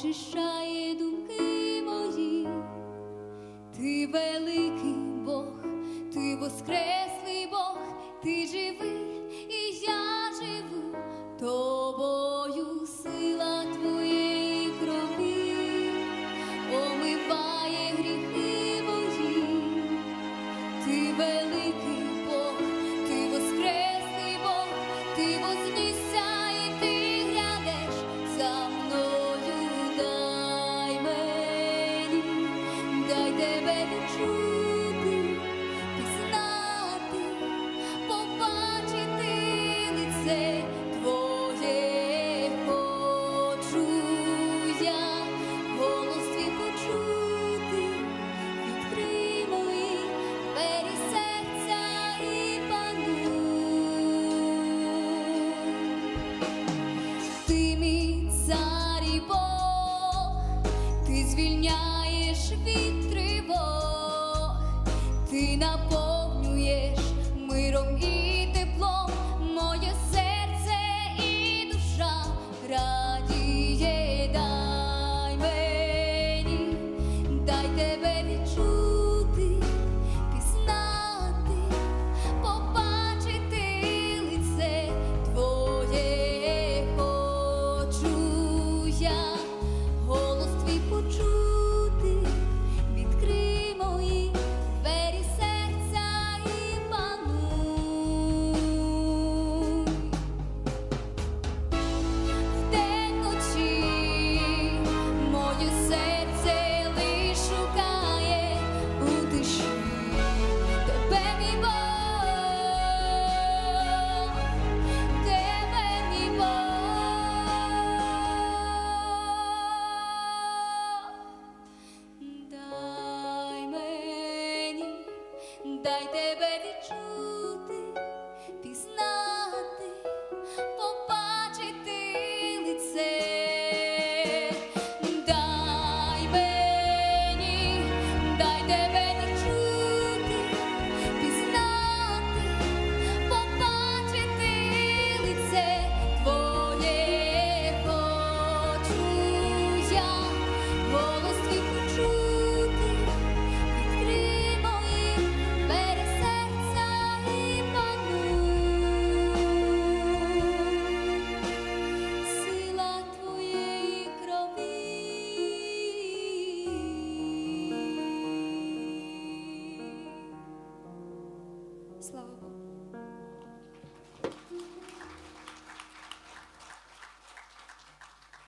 очищає думки мої. Ти великий Бог, ти воскреслий Бог, ти живий, і я живу тобою. Сила твоєї крові омиває гріхи мої. Ти великий Бог, ти воскреслий Бог, ти вознісся і ти глянеш за мною. Дай мені, дай тебе відчути, пізнати, побачити лице твоє. Хочу я голос твій почути, відкрий мої двері серця і пануй. Ти мій цар і Бог, ти звільняєш від тривог, ти наповнюєш миром і теплом моє серце і душа радіє. Дай мені, дай тебе відчути, пізнати, побачити лице твоє. Хочу я голос твій почути, відкрий мої двері серця і пануй. Вдень вночі моє серце лиш шукає у тиші тебе, мій Бог, тебе, мій Бог. Дай мені, дай тебе відчути, пізнати, побачити лице. Дай мені, дай тебе відчути, пізнати, побачити лице твоє. Хочу я голос твій почути, відкрий мої двері серця і пануй. Сила твоєї крові слава Богу.